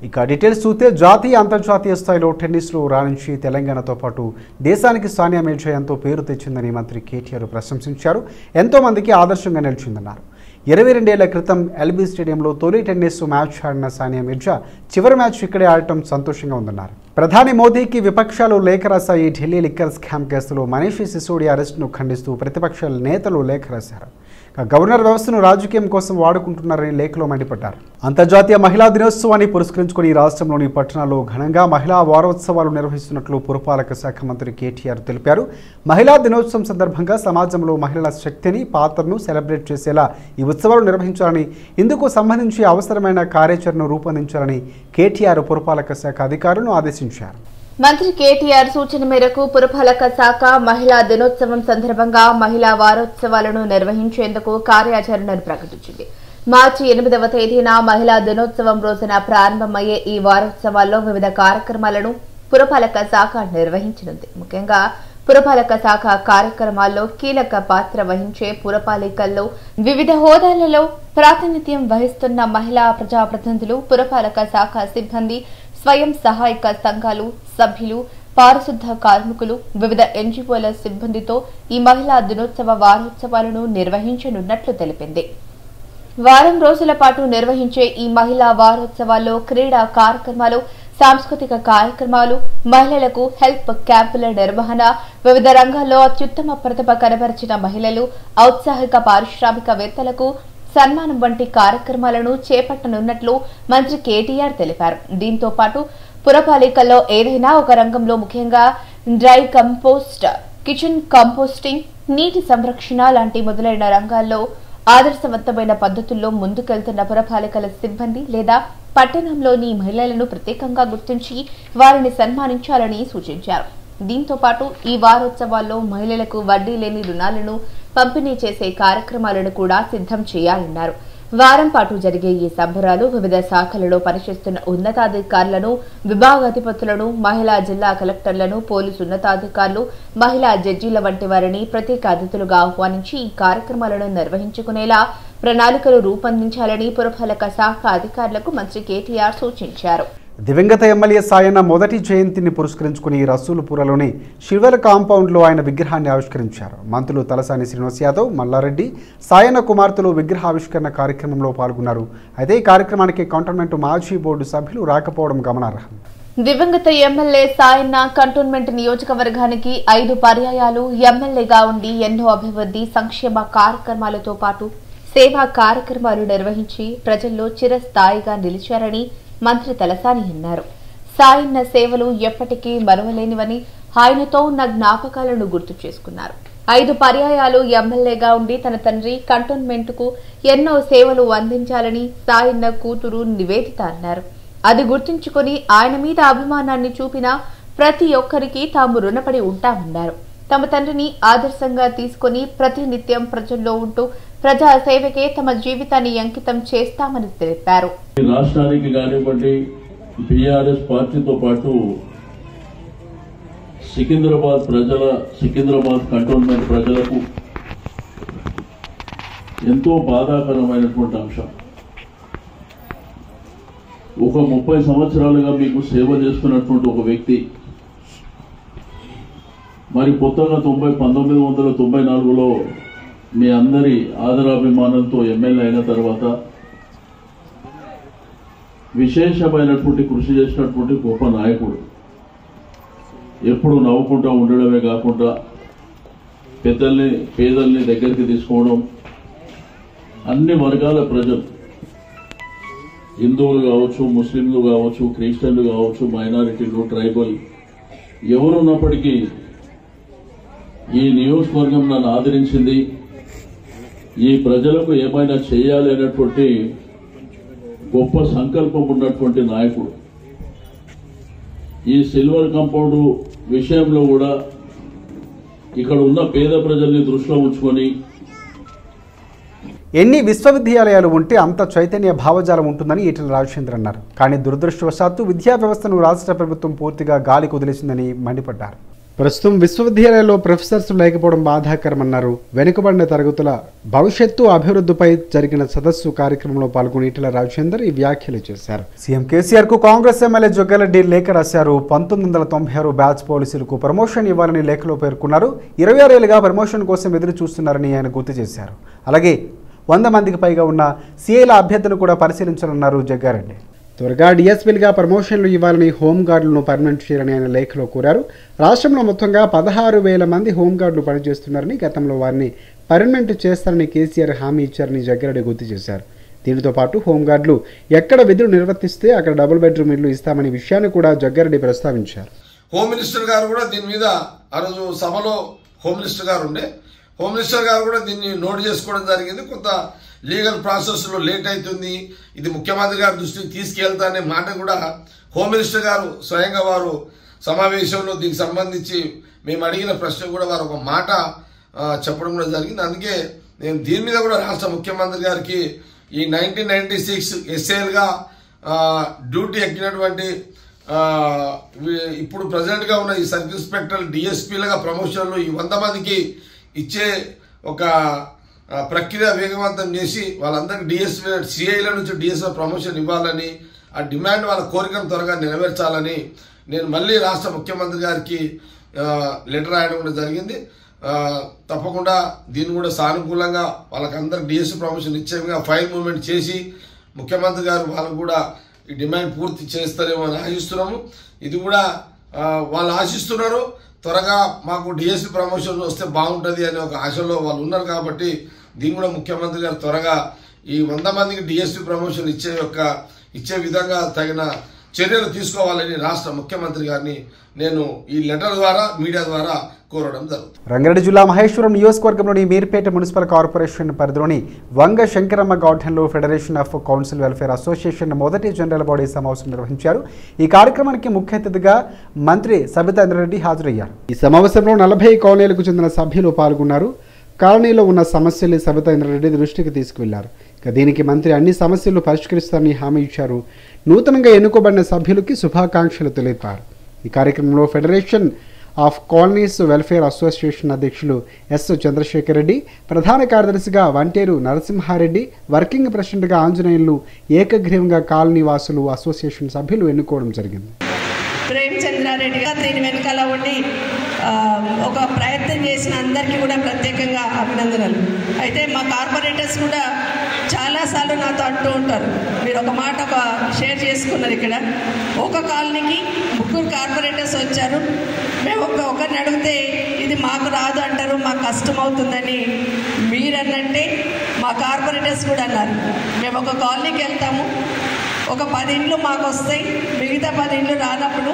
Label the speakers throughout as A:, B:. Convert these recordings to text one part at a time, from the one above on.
A: ఇక డీటెయిల్స్ చూస్తే జాతీయ అంతర్జాతీయ స్థాయిలో టెన్నిస్లో రాణించి తెలంగాణతో పాటు దేశానికి సానియా మిర్జా ఎంతో పేరు తెచ్చిందని మంత్రి కేటీఆర్ ప్రశంసించారు. ఎంతో మందికి ఆదర్శంగా నిలిచిందన్నారు. 22 ఏళ్ల క్రితం ఎల్బీ స్టేడియంలో తొలి టెన్నిస్ మ్యాచ్ ఆడిన సానియా మిర్జా చివరి మ్యాచ్ ఇక్కడే ఆడటం సంతోషంగా ఉందన్నారు. ప్రధాని మోదీకి విపక్షాలు లేఖ రాశాయి. ఢిల్లీ లిక్కర్ స్కామ్ కేసులో మనీష్ సిసోడియా అరెస్టును ఖండిస్తూ ప్రతిపక్షాల నేతలు లేఖ రాశారు. గవర్నర్ వ్యవస్థను రాజకీయం కోసం వాడుకుంటున్నారని లేఖలో మండిపడ్డారు. అంతర్జాతీయ మహిళా దినోత్సవాన్ని పురస్కరించుకుని రాష్ట్రంలోని పట్టణాల్లో ఘనంగా మహిళా వారోత్సవాలు నిర్వహిస్తున్నట్లు పురపాలక శాఖ మంత్రి కేటీఆర్ తెలిపారు. మహిళా దినోత్సవం సందర్భంగా సమాజంలో మహిళల శక్తిని, పాత్రను సెలబ్రేట్ చేసేలా ఈ ఉత్సవాలు నిర్వహించాలని, ఇందుకు సంబంధించి అవసరమైన కార్యాచరణను రూపొందించాలని కేటీఆర్ పురపాలక శాఖ అధికారులను ఆదేశించారు.
B: మంత్రి కేటీఆర్ సూచన మేరకు పురపాలక శాఖ మహిళా దినోత్సవం సందర్భంగా మహిళా వారోత్సవాలను నిర్వహించేందుకు కార్యాచరణను ప్రకటించింది. మార్చి 8వ తేదీన మహిళా దినోత్సవం రోజున ప్రారంభమయ్యే ఈ వారోత్సవాల్లో వివిధ కార్యక్రమాలను పురపాలక శాఖ నిర్వహించనుంది. ముఖ్యంగా పురపాలక శాఖ కార్యక్రమాల్లో కీలక పాత్ర వహించే పురపాలికల్లో వివిధ హోదాలలో ప్రాతినిధ్యం వహిస్తున్న మహిళా ప్రజాప్రతినిధులు, పురపాలక శాఖ సిబ్బంది, స్వయం సహాయక సంఘాలు సభ్యులు, పారిశుద్ధ కార్మికులు, వివిధ ఎన్జీఓల సిబ్బందితో ఈ మహిళా దినోత్సవ వారోత్సవాలను నిర్వహించనున్నట్లు తెలిపింది. వారం రోజుల పాటు నిర్వహించే ఈ మహిళా వారోత్సవాల్లో క్రీడా కార్యక్రమాలు, సాంస్కృతిక కార్యక్రమాలు, మహిళలకు హెల్ప్ క్యాంపుల నిర్వహణ, వివిధ రంగాల్లో అత్యుత్తమ ప్రతిభ కనబరిచిన మహిళలు, ఔత్సాహిక పారిశ్రామికవేత్తలకు సన్మానం వంటి కార్యక్రమాలను చేపట్టనున్నట్లు మంత్రి కేటీఆర్ తెలిపారు. దీంతో పాటు పురపాలికల్లో ఏదైనా ఒక రంగంలో, ముఖ్యంగా డ్రై కంపోస్ట్, కిచెన్ కంపోస్టింగ్, నీటి సంరక్షణ లాంటి మొదలైన రంగాల్లో ఆదర్శవంతమైన పద్ధతుల్లో ముందుకెళ్తున్న పురపాలికల సిబ్బంది లేదా పట్టణంలోని మహిళలను ప్రత్యేకంగా గుర్తించి వారిని సన్మానించాలని సూచించారు. దీంతో పాటు ఈ వారోత్సవాల్లో మహిళలకు వడ్డీ లేని రుణాలను పంపిణీ చేసే కార్యక్రమాలను కూడా సిద్ధం చేయాలన్నారు. వారం పాటు జరిగే ఈ సంబరాలు వివిధ శాఖలలో పనిచేస్తున్న ఉన్నతాధికారులను, విభాగాధిపతులను, మహిళా జిల్లా కలెక్టర్లను, పోలీసు ఉన్నతాధికారులు, మహిళా జడ్జీల వంటి వారిని ప్రత్యేక అతిథులుగా ఆహ్వానించి ఈ కార్యక్రమాలను నిర్వహించుకునేలా ప్రణాళికలు రూపొందించాలని పురపాలక శాఖ అధికారులకు మంత్రి కేటీఆర్ సూచించారు.
A: దివంగత ఎమ్మెల్యే సాయన్న మొదటి జయంతిని పురస్కరించుకుని రసూలుపురలోని శివల కాంపౌండ్లో ఆయన విగ్రహాన్ని ఆవిష్కరించారు. మంత్రులు తలసాని శ్రీనివాస్ యాదవ్, మల్లారెడ్డి, సాయన్న కుమార్తెలు విగ్రహావిష్కరణ కార్యక్రమంలో పాల్గొన్నారు. అయితే ఈ కార్యక్రమానికి కంటోన్మెంట్ మాజీ బోర్డు సభ్యులు రాకపోవడం గమనార్హం.
B: దివంగత ఎమ్మెల్యే సాయన్న కంటోన్మెంట్ నియోజకవర్గానికి 5 పర్యాయాలు ఎమ్మెల్యేగా ఉండి ఎన్నో అభివృద్ధి, సంక్షేమ కార్యక్రమాలతో పాటు సేవా కార్యక్రమాలు నిర్వహించి ప్రజల్లో చిరస్థాయిగా నిలిచారని మంత్రి తలసాని అన్నారు. సాయన్న సేవలు ఎప్పటికీ మరువలేనివని, ఆయనతో ఉన్న జ్ఞాపకాలను గుర్తు చేసుకున్నారు. 5 పర్యాయాలు ఎమ్మెల్యేగా ఉండి తన తండ్రి కంటోన్మెంట్కు ఎన్నో సేవలు అందించాలని సాయన్న కూతురు నివేదిత అన్నారు. అది గుర్తుంచుకుని ఆయన మీద అభిమానాన్ని చూపిన ప్రతి ఒక్కరికి తాము రుణపడి ఉంటామన్నారు. తమ తండ్రిని ఆదర్శంగా తీసుకుని ప్రతినిత్యం ప్రజల్లో ఉంటూ ప్రజా సేవకే తమ జీవితాన్ని అంకితం చేస్తామని తెలిపారు.
C: రాష్ట్రానికి కానివ్వండి, బీఆర్ఎస్ పార్టీతో పాటు సికింద్రాబాద్ కంటోన్మెంట్ ప్రజలకు ఎంతో బాధాకరమైనటువంటి అంశం. ఒక 30 సంవత్సరాలుగా మీకు సేవ చేస్తున్నటువంటి ఒక వ్యక్తి మరి కొత్తగా 1994లో మీ అందరి ఆదరాభిమానంతో ఎమ్మెల్యే అయిన తర్వాత విశేషమైనటువంటి కృషి చేసినటువంటి గొప్ప నాయకుడు. ఎప్పుడు నవ్వుకుంటూ ఉండడమే కాకుండా పేదల్ని దగ్గరికి తీసుకోవడం, అన్ని వర్గాల ప్రజలు, హిందువులు కావచ్చు, ముస్లింలు కావచ్చు, క్రిస్టియన్లు కావచ్చు, మైనారిటీలు, ట్రైబల్ ఎవరున్నప్పటికీ ఈ నియోజకవర్గం నన్ను ఆదరించింది. ఈ ప్రజలకు ఏమైనా చేయాలి అనేటువంటి గొప్ప సంకల్పం ఉన్నటువంటి నాయకుడు. ఈ సిల్వర్ కాంపౌండ్ విషయంలో కూడా ఇక్కడ ఉన్న పేద ప్రజల్ని దృష్టిలో ఉంచుకొని,
A: ఎన్ని విశ్వవిద్యాలయాలు ఉంటే అంత చైతన్య భావజాలం ఉంటుందని ఈటెల రాజశేఖర్ అన్నారు. కానీ దురదృష్టవశాత్తు విద్యా వ్యవస్థను రాష్ట్ర ప్రభుత్వం పూర్తిగా గాలికి వదిలేసిందని మండిపడ్డారు. ప్రస్తుతం విశ్వవిద్యాలయాల్లో ప్రొఫెసర్స్ లేకపోవడం బాధాకరమన్నారు. వెనుకబడిన తరగతుల భవిష్యత్తు అభివృద్ధిపై జరిగిన సదస్సు కార్యక్రమంలో పాల్గొని ఈటెల రాజేందర్ ఈ వ్యాఖ్యలు చేశారు. సీఎం కేసీఆర్ కు కాంగ్రెస్ ఎమ్మెల్యే జగ్గారెడ్డి లేఖ రాశారు. 1996 బ్యాచ్ పోలీసులకు ప్రమోషన్ ఇవ్వాలని లేఖలో పేర్కొన్నారు. 26 ఏళ్లుగా ప్రమోషన్ కోసం ఎదురు చూస్తున్నారని ఆయన గుర్తు చేశారు. అలాగే 100 మందికి పైగా ఉన్న సీఏల అభ్యర్థులను కూడా పరిశీలించాలన్నారు జగ్గారెడ్డి. త్వరగా డిఎస్పీలుగా ప్రమోషన్లు ఇవ్వాలని హోంగార్డులను పర్మనెంట్ చేయాలని ఆయన లేఖలో కోరారు. రాష్ట్రంలో మొత్తంగా 16,000 మంది హోంగార్డులు పనిచేస్తున్నారని, గతంలో వారిని పర్మనెంట్ చేస్తారని కేసీఆర్ హామీ ఇచ్చారని జగ్గారెడ్డి గుర్తు చేశారు. దీనితో పాటు హోంగార్డులు ఎక్కడ విధులు నిర్వర్తిస్తే అక్కడ డబుల్ బెడ్రూమ్ ఇళ్లు ఇస్తామనే విషయాన్ని కూడా జగ్గారెడ్డి ప్రస్తావించారు.
D: హోమ్ మినిస్టర్ గారు కూడా దీని మీద ఆ రోజు సభలో హోమ్ మినిస్టర్ గారు ఉండే, హోమ్ మినిస్టర్ గారు కూడా దీన్ని నోట్ చేసుకోవడం జరిగింది. కొంత లీగల్ ప్రాసెస్ లో లేట్ అవుతుంది, ఇది ముఖ్యమంత్రి గారి దృష్టికి తీసుకెళ్తా అనే మాట కూడా హోమ్ మినిస్టర్ గారు స్వయంగా వారు సమావేశంలో దీనికి సంబంధించి మేము అడిగిన ప్రశ్న కూడా వారు ఒక మాట చెప్పడం కూడా జరిగింది. అందుకే నేను దీని మీద కూడా రాష్ట్ర ముఖ్యమంత్రి గారికి ఈ 1996 ఎస్ఏలుగా డ్యూటీ ఎక్కినటువంటి ఇప్పుడు ప్రజెంట్ గా ఉన్న ఈ సర్కిల్ ఇన్స్పెక్టర్ డిఎస్పీలుగా ప్రమోషన్లు ఈ 100 మందికి ఇచ్చే ఒక ప్రక్రియ వేగవంతం చేసి వాళ్ళందరికీ డిఎస్పీ సిఐల నుంచి డిఎస్పీ ప్రమోషన్ ఇవ్వాలని, ఆ డిమాండ్ వాళ్ళ కోరికను త్వరగా నెరవేర్చాలని నేను మళ్ళీ రాష్ట్ర ముఖ్యమంత్రి గారికి లెటర్ రాయడం కూడా జరిగింది. తప్పకుండా దీన్ని కూడా సానుకూలంగా వాళ్ళకందరికి డిఎస్పీ ప్రమోషన్ ఇచ్చేవిగా ఫైల్ మూవ్మెంట్ చేసి ముఖ్యమంత్రి గారు వాళ్ళకు కూడా ఈ డిమాండ్ పూర్తి చేస్తారేమో అని ఆశిస్తున్నాము. ఇది కూడా వాళ్ళు ఆశిస్తున్నారు. త్వరగా మాకు డిఎస్పీ ప్రమోషన్ వస్తే బాగుంటుంది అనే ఒక ఆశలో వాళ్ళు ఉన్నారు. కాబట్టి దీన్ని కూడా ముఖ్యమంత్రి గారు త్వరగా ఈ 100 మందికి డిఎస్పీ ప్రమోషన్ ఇచ్చే విధంగా తగిన చర్యలు తీసుకోవాలని రాష్ట్ర ముఖ్యమంత్రి గారిని నేను ఈ లెటర్ ద్వారా మీడియా ద్వారా కోరడం జరుగుతుంది.
A: రంగారెడ్డి జిల్లా మహేశ్వరం నియోజకవర్గంలోని మీర్పేట మున్సిపల్ కార్పొరేషన్ పరిధిలోని వంగ శంకరమ్మ గార్డెన్లో federation of council welfare association మొదటి జనరల్ బాడీ సమావేశం నిర్వహించారు. ఈ కార్యక్రమానికి ముఖ్య అతిథిగా మంత్రి సబితా ఇంద్రారెడ్డి హాజరయ్యారు. ఈ సమావేశంలో 40 కాలనీలకు చెందిన సభ్యులు పాల్గొన్నారు. కాలనీలో ఉన్న సమస్యలు సబితా ఇంద్రారెడ్డి దృష్టికి తీసుకువెళ్లారు. దీనికి మంత్రి అన్ని సమస్యలు పరిష్కరిస్తారని హామీ ఇచ్చారు. నూతనంగా ఎన్నుకోబడిన సభ్యులకి శుభాకాంక్షలు తెలిపారు. ఈ కార్యక్రమంలో federation of colonies welfare association అధ్యక్షులు ఎస్ చంద్రశేఖర్ రెడ్డి, ప్రధాన కార్యదర్శిగా వంటేరు నరసింహారెడ్డి, వర్కింగ్ ప్రెసిడెంట్గా ఆంజనేయులు ఏకగ్రీవంగా కాలనీ వాసులు అసోసియేషన్ సభ్యులు ఎన్నుకోవడం జరిగింది.
E: ప్రేమచంద్రారెడ్డి గారు దీని వెనకాల ఉండి ఒక ప్రయత్నం చేసిన అందరికీ కూడా ప్రత్యేకంగా అభినందనలు. అయితే మా కార్పొరేటర్స్ కూడా చాలాసార్లు నాతో అంటూ ఉంటారు, మీరు ఒక మాట షేర్ చేసుకున్నారు. ఇక్కడ ఒక కాలనీకి 3 కార్పొరేటర్స్ వచ్చారు. మేము ఒకరిని అడిగితే ఇది మాకు రాదు అంటారు, మాకు కష్టం అవుతుందని మీరన్నంటే మా కార్పొరేటర్స్ కూడా అన్నారు. మేము ఒక కాలనీకి వెళ్తాము, ఒక 10 ఇండ్లు మాకు వస్తాయి, మిగతా 10 ఇండ్లు రానప్పుడు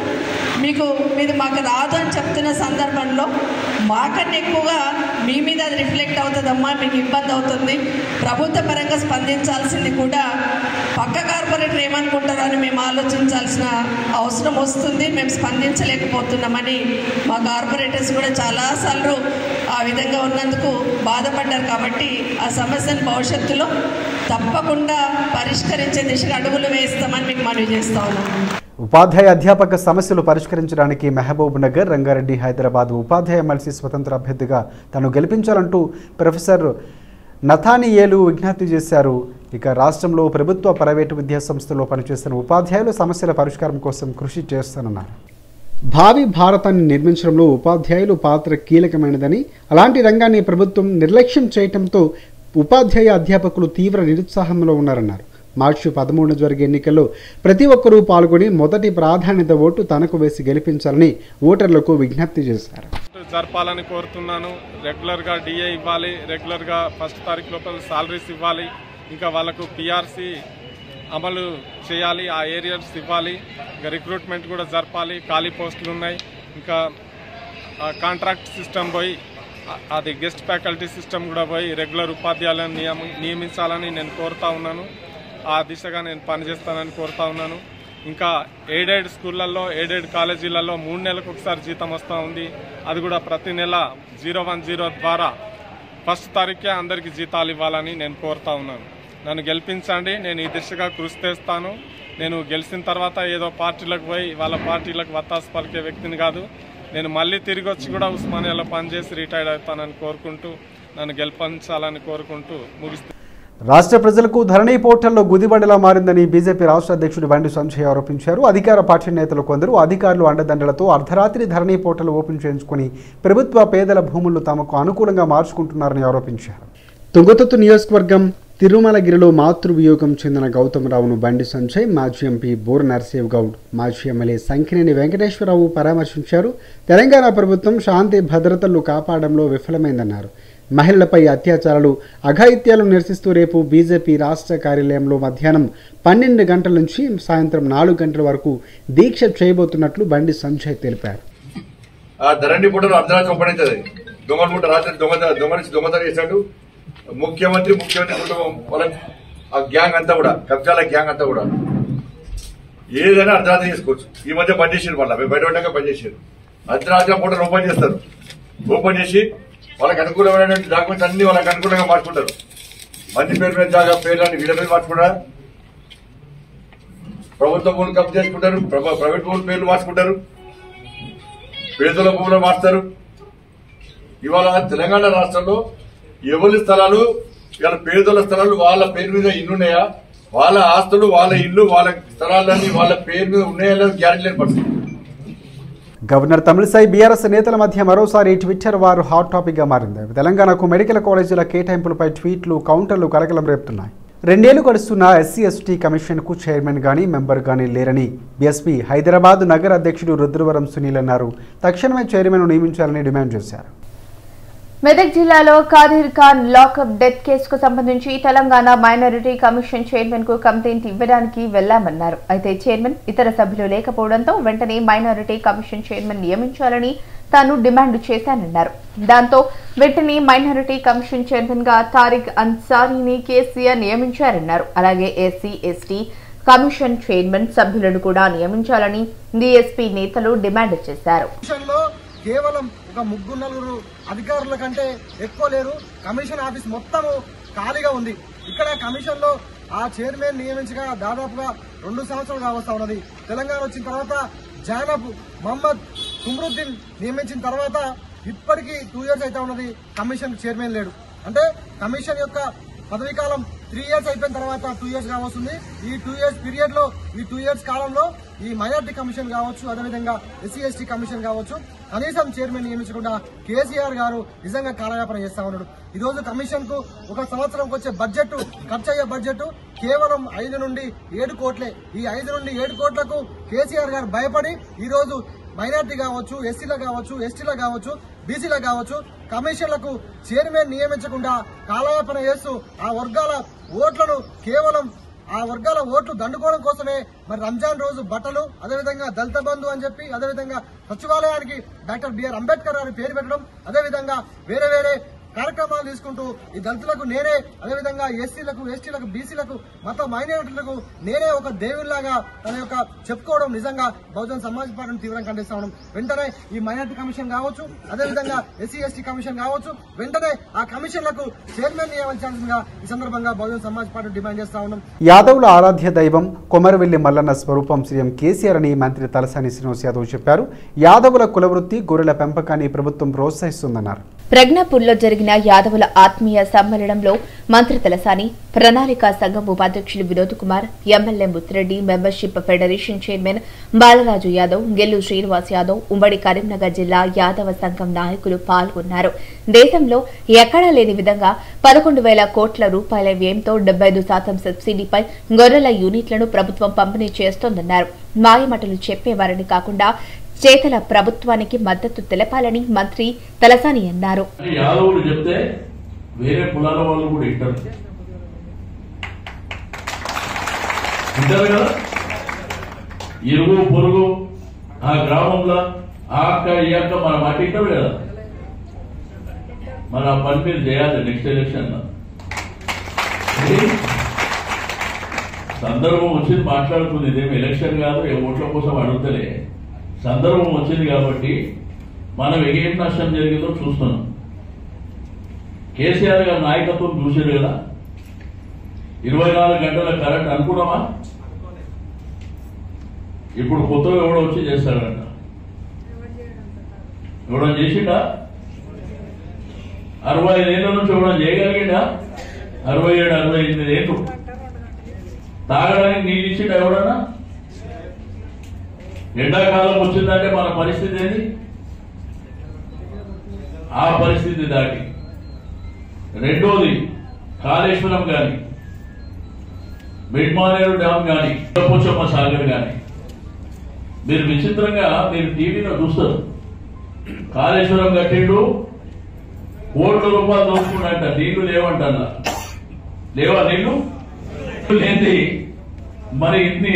E: మీది మాకు రాదు అని చెప్తున్న సందర్భంలో మాకన్నా ఎక్కువగా మీ మీద అది రిఫ్లెక్ట్ అవుతుందమ్మా, మీకు ఇబ్బంది అవుతుంది, ప్రభుత్వ పరంగా స్పందించాల్సింది కూడా పక్క కార్పొరేటర్ ఏమనుకుంటారో అని మేము ఆలోచించాల్సిన అవసరం వస్తుంది, మేము స్పందించలేకపోతున్నామని మా కార్పొరేటర్స్ కూడా చాలాసార్లు ఆ విధంగా ఉన్నందుకు బాధపడ్డారు. కాబట్టి ఆ సమస్యను భవిష్యత్తులో తప్పకుండా పరిష్కరించే దిశగా అడుగులు వేస్తామని మీకు మనవి చేస్తా ఉన్నాం.
A: ఉపాధ్యాయ అధ్యాపక సమస్యలు పరిష్కరించడానికి మహబూబ్ నగర్, రంగారెడ్డి, హైదరాబాద్ ఉపాధ్యాయ ఎమ్మెల్సీ స్వతంత్ర అభ్యర్థిగా తను గెలిపించాలంటూ ప్రొఫెసర్ నథానియేలు విజ్ఞప్తి చేశారు. ఇక రాష్ట్రంలో ప్రభుత్వ ప్రైవేటు విద్యా సంస్థల్లో పనిచేస్తున్న ఉపాధ్యాయుల సమస్యల పరిష్కారం కోసం కృషి చేస్తానన్నారు. భావి భారతాన్ని నిర్మించడంలో ఉపాధ్యాయులు పాత్ర కీలకమైనదని, అలాంటి రంగాన్ని ప్రభుత్వం నిర్లక్ష్యం చేయడంతో ఉపాధ్యాయ అధ్యాపకులు తీవ్ర నిరుత్సాహంలో ఉన్నారన్నారు. మార్చి 13 జరిగే ఎన్నికల్లో ప్రతి ఒక్కరూ పాల్గొని మొదటి ప్రాధాన్యత ఓటు తనకు వేసి గెలిపించాలని ఓటర్లకు విజ్ఞప్తి చేశారు.
F: జరపాలని కోరుతున్నాను. రెగ్యులర్గా డిఏ ఇవ్వాలి, రెగ్యులర్గా 1వ తారీఖు లోపల సాలరీస్ ఇవ్వాలి, ఇంకా వాళ్ళకు పిఆర్సీ అమలు చేయాలి, ఆ ఏరియాస్ ఇవ్వాలి, ఇంకా రిక్రూట్మెంట్ కూడా జరపాలి, ఖాళీ పోస్టులు ఉన్నాయి, ఇంకా కాంట్రాక్ట్ సిస్టమ్ పోయి అది గెస్ట్ ఫ్యాకల్టీ సిస్టమ్ కూడా పోయి రెగ్యులర్ ఉపాధ్యాయులను నియమించాలని నేను కోరుతా ఉన్నాను. ఆ దిశగా నేను పనిచేస్తానని కోరుతా ఉన్నాను. ఇంకా ఎయిడెడ్ స్కూళ్ళల్లో, ఎయిడెడ్ కాలేజీలలో 3 నెలలకు ఒకసారి జీతం వస్తూ ఉంది. అది కూడా ప్రతి నెల 010 ద్వారా 1వ తారీఖే అందరికీ జీతాలు ఇవ్వాలని నేను కోరుతా ఉన్నాను. నన్ను గెలిపించండి, నేను ఈ దిశగా కృషి చేస్తాను. నేను గెలిచిన తర్వాత ఏదో పార్టీలకు పోయి వాళ్ళ పార్టీలకు వత్తాసు పలికే వ్యక్తిని కాదు. నేను మళ్ళీ తిరిగి వచ్చి కూడా ఉస్మానియాలో పనిచేసి రిటైర్డ్ అవుతానని కోరుకుంటూ నన్ను గెలిపించాలని కోరుకుంటూ ముగిస్తాను.
A: రాష్ట్ర ప్రజలకు ధరణి పోర్టల్లో గుదిబండలా మారిందని బీజేపీ రాష్ట్ర అధ్యక్షుడు బండి సంజయ్ ఆరోపించారు. అధికార పార్టీ నేతలు కొందరు అధికారులు అండదండలతో అర్ధరాత్రి ధరణి పోర్టల్ ఓపెన్ చేయించుకుని ప్రభుత్వ పేదల భూములను తమకు అనుకూలంగా మార్చుకుంటున్నారని ఆరోపించారు. తుంగతుర్తి నియోజకవర్గం తిరుమలగిరిలో మాతృవియోగం చెందిన గౌతమరావును బండి సంజయ్, మాజీ ఎంపీ బోర్ నర్సేవ్ గౌడ్, మాజీ ఎమ్మెల్యే సంకినేని వెంకటేశ్వరరావు పరామర్శించారు. తెలంగాణ ప్రభుత్వం శాంతి భద్రతలు కాపాడంలో విఫలమైందన్నారు. మహిళలపై అత్యాచారాలు, అఘాయిత్యాలు నిరసిస్తూ రేపు బీజేపీ రాష్ట్ర కార్యాలయంలో మధ్యాహ్నం 12 గంటల నుంచి సాయంత్రం 4 గంటల వరకు దీక్ష చేయబోతున్నట్లు బండి సంజయ్ తెలిపారు.
G: ముఖ్యమంత్రి కుటుంబం వాళ్ళ గ్యాంగ్ అంతా కూడా కబ్జాల గ్యాంగ్ అంతా కూడా ఏదైనా అర్ధరాత్రి చేసుకోవచ్చు. ఈ మధ్య బంద్ చేసారు, మళ్ళీ బయట ఉండగా బంద్ చేశారు. అర్ధరాత్రి పూట ఓపెన్ చేస్తారు. ఓపెన్ చేసి వాళ్ళకి అనుకూలమైన డాక్యుమెంట్స్ అన్ని వాళ్ళకి అనుకూలంగా మార్చుకుంటారు. మంది పేరు మీద జాగా పేర్లు అన్ని వీళ్ళ మీద మార్చుకుంటారు. ప్రభుత్వ భూములు కబ్జా చేసుకుంటారు, ప్రైవేట్ భూములు పేర్లు మార్చుకుంటారు, పేదల భూములు మార్చుతారు. ఇవాళ తెలంగాణ రాష్ట్రంలో ఎవరి స్థలాలు, ఇవాళ పేదల స్థలాలు వాళ్ళ పేరు మీద ఇల్లున్నాయా, వాళ్ళ ఆస్తులు, వాళ్ళ ఇల్లు, వాళ్ళ స్థలాలన్నీ వాళ్ళ పేరు మీద ఉన్నాయా లేదా గ్యారెంటీ లేని పరిస్థితి.
A: గవర్నర్ తమిళిసై బీఆర్ఎస్ నేతల మధ్య మరోసారి ట్విట్టర్ వారు హాట్ టాపిక్ గా మారింది. తెలంగాణకు మెడికల్ కాలేజీల కేటాయింపులపై ట్వీట్లు, కౌంటర్లు కలకలం రేపుతున్నాయి. 2 ఏళ్లు గడుస్తున్న ఎస్సీ ఎస్టీ కమిషన్కు చైర్మన్ గానీ మెంబర్ గానీ లేరని బీఎస్పీ హైదరాబాద్ నగర అధ్యక్షుడు రుద్రవరం సునీల్ అన్నారు. తక్షణమే చైర్మన్ నియమించాలని డిమాండ్ చేశారు.
B: మెదక్ జిల్లాలో ఖాదీర్ ఖాన్ లాకప్ డెత్ కేసుకు సంబంధించి తెలంగాణ మైనారిటీ కమిషన్ చైర్మన్ కు కంప్లైంట్ ఇవ్వడానికి వెళ్లామన్నారు. అయితే చైర్మన్ ఇతర సభ్యులు లేకపోవడంతో వెంటనే మైనారిటీ కమిషన్ చైర్మన్ నియమించాలని తాను డిమాండ్ చేశానన్నారు. దాంతో వెంటనే మైనారిటీ కమిషన్ చైర్మన్ గా తారిక్ అన్సారీని కేసీఆర్ నియమించారన్నారు. అలాగే ఎస్సీ ఎస్టీ కమిషన్ చైర్మన్ సభ్యులను కూడా నియమించాలని డీఎస్పీ నేతలు డిమాండ్ చేశారు.
H: కేవలం ఒక 3-4 అధికారుల కంటే ఎక్కువ లేరు. కమిషన్ ఆఫీస్ మొత్తము ఖాళీగా ఉంది. ఇక్కడ కమిషన్ లో ఆ చైర్మన్ నియమించగా దాదాపుగా 2 సంవత్సరాలు కావస్తా ఉన్నది. తెలంగాణ వచ్చిన తర్వాత జానబ్ మహమ్మద్ కుమ్రుద్దీన్ నియమించిన తర్వాత ఇప్పటికీ 2 ఇయర్స్ అయితే ఉన్నది. కమిషన్ చైర్మన్ లేడు. అంటే కమిషన్ యొక్క పదవీ కాలం 3 ఇయర్స్ అయిపోయిన తర్వాత 2 ఇయర్స్ కావస్తుంది. ఈ 2 ఇయర్స్ పీరియడ్ లో, ఈ 2 ఇయర్స్ కాలంలో ఈ మైనార్టీ కమిషన్ కావచ్చు, అదేవిధంగా ఎస్సీ ఎస్టీ కమిషన్ కావచ్చు, కనీసం చైర్మన్ నియమించకుండా కేసీఆర్ గారు నిజంగా కాలయాపన చేస్తా ఉన్నాడు. ఈ రోజు కమిషన్ కు ఒక సంవత్సరంకి వచ్చే బడ్జెట్, ఖర్చు అయ్యే బడ్జెట్ కేవలం 5 నుండి 7 కోట్లే. ఈ 5 నుండి 7 కోట్లకు కేసీఆర్ గారు భయపడి ఈ రోజు మైనార్టీ కావచ్చు, ఎస్సీలకు కావచ్చు, ఎస్టీలకు కావచ్చు, బీసీలకు కావచ్చు కమిషన్లకు చైర్మన్ నియమించకుండా కాలయాపన చేస్తూ ఆ వర్గాల ఓట్లను కేవలం ఆ వర్గాల ఓట్లు దండుకోవడం కోసమే మరి రంజాన్ రోజు బట్టలు, అదేవిధంగా దళిత బంధు అని చెప్పి, అదేవిధంగా సచివాలయానికి డాక్టర్ బిఆర్ అంబేద్కర్ గారి పేరు పెట్టడం, అదేవిధంగా వేరే వేరే కార్యక్రమాలు తీసుకుంటూ ఈ దళితులకు నేనే, అదేవిధంగా ఎస్సీలకు, ఎస్టీలకు, బీసీలకు, మత మైనారిటీలకు నేనే ఒక దేవుళ్లాగా తన యొక్క చెప్పుకోవడం నిజంగా బహుజన సమాజ్ పార్టీని తీవ్రంగా ఖండిస్తా ఉన్నాం. వెంటనే ఈ మైనారిటీ కమిషన్ కావచ్చు, అదేవిధంగా ఎస్సీ ఎస్టీ కమిషన్ కావచ్చు, వెంటనే ఆ కమిషన్లకు చైర్మన్ నియమించాల్సిందిగా ఈ సందర్భంగా బహుజన సమాజ్ పార్టీ డిమాండ్ చేస్తా ఉన్నాం.
A: యాదవుల ఆరాధ్య దైవం కొమరవెల్లి మల్లన్న స్వరూపం సీఎం కేసీఆర్ అని మంత్రి తలసాని శ్రీనివాస్ యాదవ్ చెప్పారు. యాదవుల కులవృత్తి, గొర్రెల పెంపకాన్ని ప్రభుత్వం ప్రోత్సహిస్తుందన్నారు.
B: ప్రజ్ఞాపూర్లో జరిగిన యాదవుల ఆత్మీయ సమ్మేళనంలో మంత్రి తలసాని, ప్రణాళిక సంఘం ఉపాధ్యక్షులు Vinod Kumar, MLA Muthireddy, membership federation chairman Balaraju Yadav, Gellu Srinivas Yadav, ఉమ్మడి కరీంనగర్ జిల్లా యాదవ సంఘం నాయకులు పాల్గొన్నారు. దేశంలో ఎక్కడా లేని విధంగా 11,000 కోట్ల రూపాయల వ్యయంతో 75% సబ్సిడీపై గొర్రెల యూనిట్లను ప్రభుత్వం పంపిణీ చేస్తోందన్నారు. మాయమటలు చెప్పేవారని కాకుండా చేతల ప్రభుత్వానికి మద్దతు తెలపాలని మంత్రి తలసాని అన్నారు.
C: యాదవులు చెప్తే వేరే కులాల వాళ్ళు కూడా ఇంటారు కదా, ఇరుగు పొరుగు ఆ గ్రామంలో ఆ అక్క ఈ అక్క మన మాట ఇంటారు కదా. మన పని మీరు చేయాలి. నెక్స్ట్ ఎలక్షన్ సందర్భం వచ్చింది మాట్లాడుతుంది. ఇదేమి ఎలక్షన్ కాదు, ఏ ఓట్ల కోసం అడుగుతలే. సందర్భం వచ్చింది కాబట్టి మనం ఏం నష్టం జరిగిందో చూస్తున్నాం. కేసీఆర్ గారి నాయకత్వం చూసారు కదా. 24 గంటల కరెంట్ అనుకున్నామా? ఇప్పుడు కొత్తగా ఎవడో వచ్చి చేస్తాడంట. ఇవ్వడం చేసిండా? 65 ఏళ్ళ నుంచి ఇవ్వడం చేయగలిగిండా? 67, 68 ఏళ్ళు. తాగడానికి నీళ్ళు ఇచ్చిండా ఎవడన్నా? ఎండాకాలం వచ్చిందంటే మన పరిస్థితి ఏంది? ఆ పరిస్థితి దాటి రెండోది కాళేశ్వరం కానీ, మిడ్మానేరు డ్యామ్ కానీ, పోచమ్మ సాగర్ కానీ మీరు విచిత్రంగా మీరు టీవీలో చూస్తారు. కాళేశ్వరం కట్టిండు, కోట్ల రూపాయలు దోచుకున్నట్ట, నీళ్లు లేవంటల్లా. లేవా నీళ్లు? లేని మరి ఇన్ని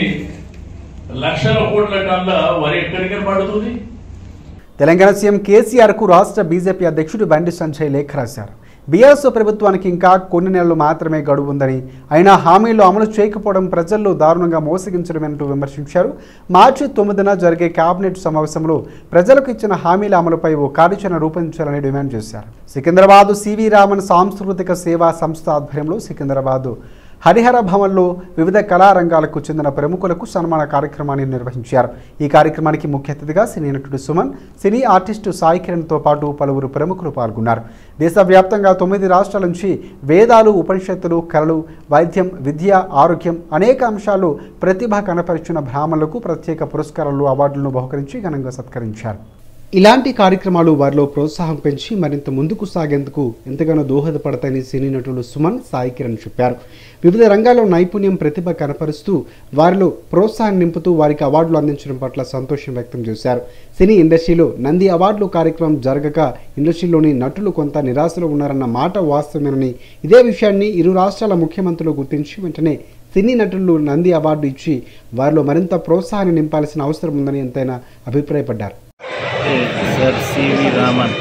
C: లక్షల కోట్ల టన్ల వరి ఎక్కడికి పడుతుంది?
A: తెలంగాణ సీఎం కేసీఆర్కు రాష్ట్ర బీజేపీ అధ్యక్షుడు బండి సంజయ్ లేఖ రాశారు. బీఆర్ఎస్ ప్రభుత్వానికి ఇంకా కొన్ని నెలలు మాత్రమే గడువు ఉందని, అయినా హామీలు అమలు చేయకపోవడం ప్రజల్లో దారుణంగా మోసగించడమంటూ విమర్శించారు. మార్చి 9న జరిగే కేబినెట్ సమావేశంలో ప్రజలకు ఇచ్చిన హామీల అమలుపై ఓ కార్యాచరణ రూపొందించాలని డిమాండ్ చేశారు. సికింద్రాబాద్ సివి రామన్ సాంస్కృతిక సేవా సంస్థ ఆధ్వర్యంలో సికింద్రాబాద్ హరిహర భవన్లో వివిధ కళారంగాలకు చెందిన ప్రముఖులకు సన్మాన కార్యక్రమాన్ని నిర్వహించారు. ఈ కార్యక్రమానికి ముఖ్య అతిథిగా సినీ నటుడు సుమన్, సినీ ఆర్టిస్టు సాయి కిరణ్తో పాటు పలువురు ప్రముఖులు పాల్గొన్నారు. దేశవ్యాప్తంగా 9 రాష్ట్రాల నుంచి వేదాలు, ఉపనిషత్తులు, కళలు, వైద్యం, విద్య, ఆరోగ్యం అనేక అంశాల్లో ప్రతిభ కనపరిచిన బ్రాహ్మణులకు ప్రత్యేక పురస్కారాలు, అవార్డులను బహుకరించి ఘనంగా సత్కరించారు. ఇలాంటి కార్యక్రమాలు వారిలో ప్రోత్సాహం పెంచి మరింత ముందుకు సాగేందుకు ఎంతగానో దోహదపడతాయని సినీ నటులు సుమన్, సాయి కిరణ్ చెప్పారు. వివిధ రంగాల్లో నైపుణ్యం, ప్రతిభ కనపరుస్తూ వారిలో ప్రోత్సాహం నింపుతూ వారికి అవార్డులు అందించడం పట్ల సంతోషం వ్యక్తం చేశారు. సినీ ఇండస్ట్రీలో నంది అవార్డులు కార్యక్రమం జరగక ఇండస్ట్రీలోని నటులు కొంత నిరాశలో ఉన్నారన్న మాట వాస్తవమేనని, ఇదే విషయాన్ని ఇరు రాష్ట్రాల ముఖ్యమంత్రులు గుర్తించి వెంటనే సినీ నటులు నంది అవార్డు ఇచ్చి వారిలో మరింత ప్రోత్సాహాన్ని నింపాల్సిన అవసరం ఉందని ఎంతైనా అభిప్రాయపడ్డారు.
I: సార్ సివి రామన్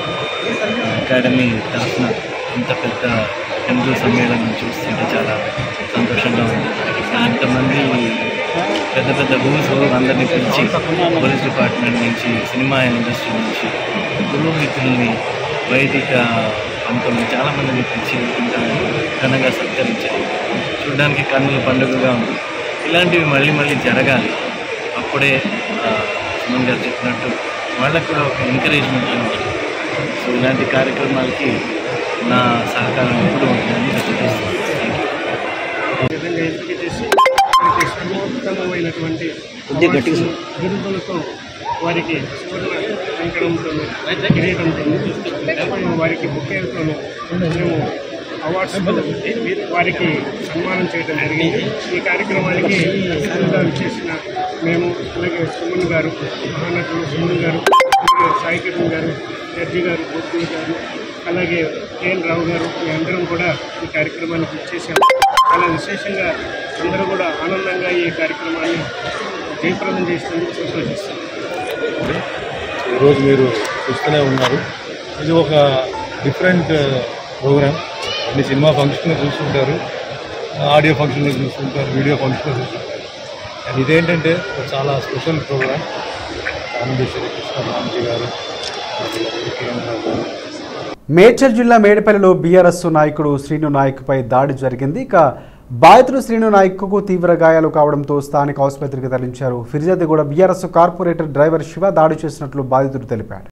I: అకాడమీ తరఫున ఇంత పెద్ద హిందూ సమ్మేళనం చూస్తుంటే చాలా సంతోషంగా ఉంది. ఇంతమంది పెద్ద పెద్ద రూల్స్ అందరినీ పిలిచి, పోలీస్ డిపార్ట్మెంట్ నుంచి, సినిమా ఇండస్ట్రీ నుంచి, పురోహితుల్ని, వైదిక పంతుల్ని చాలామందిని పిలిచి ఇంత ఘనంగా సత్కరించారు. చూడడానికి కన్నుల పండుగగా ఉంది. ఇలాంటివి మళ్ళీ మళ్ళీ జరగాలి. అప్పుడే సుమన్ గారు చెప్పినట్టు వాళ్ళకు కూడా ఒక ఎంకరేజ్మెంట్ ఉంటుంది. సో ఇలాంటి కార్యక్రమాలకి నా సహకారం ఎప్పుడు ఉంటుందని తెలియజేస్తున్నాను.
J: సర్వోత్తమమైనటువంటి బిరుదులతో వారికి సువర్ణ కంకణంతో, కిరీటంతో, వారికి బుకేలతోనూ మేము అవార్డ్స్ వారికి సన్మానం చేయడం జరిగింది. ఈ కార్యక్రమానికి చేసిన మేము, అలాగే సుమన్ గారు, మహానటులు సుమన్ గారు, సాయి కిరణ్ గారు, జడ్జి గారు, గోపి గారు, అలాగే కేఎన్ రావు గారు, మీ అందరం కూడా ఈ కార్యక్రమానికి ఇచ్చేసాము. చాలా విశేషంగా అందరూ కూడా ఆనందంగా ఈ కార్యక్రమాన్ని జయప్రదం చేసినందుకు సంతోషిస్తాం.
K: ఈరోజు మీరు చూస్తూనే ఉన్నారు, ఇది ఒక డిఫరెంట్ ప్రోగ్రామ్. అన్ని సినిమా ఫంక్షన్లు చూస్తుంటారు, ఆడియో ఫంక్షన్లు చూస్తుంటారు, వీడియో ఫంక్షన్లు చూస్తుంటారు. అండ్ ఇదేంటంటే చాలా స్పెషల్ ప్రోగ్రామ్. ఆనందేశ్వరి కృష్ణరామ్జీ గారు,
A: మేడ్చల్ జిల్లా మేడిపల్లిలో బీఆర్ఎస్ నాయకుడు శ్రీను నాయక్పై దాడి జరిగింది. ఇక బాధితుడు శ్రీను నాయక్కు తీవ్ర గాయాలు కావడంతో స్థానిక ఆసుపత్రికి తరలించారు. ఫిర్యాదుగూడ బీఆర్ఎస్ కార్పొరేటర్ డ్రైవర్ శివ దాడి చేసినట్లు బాధితుడు తెలిపాడు.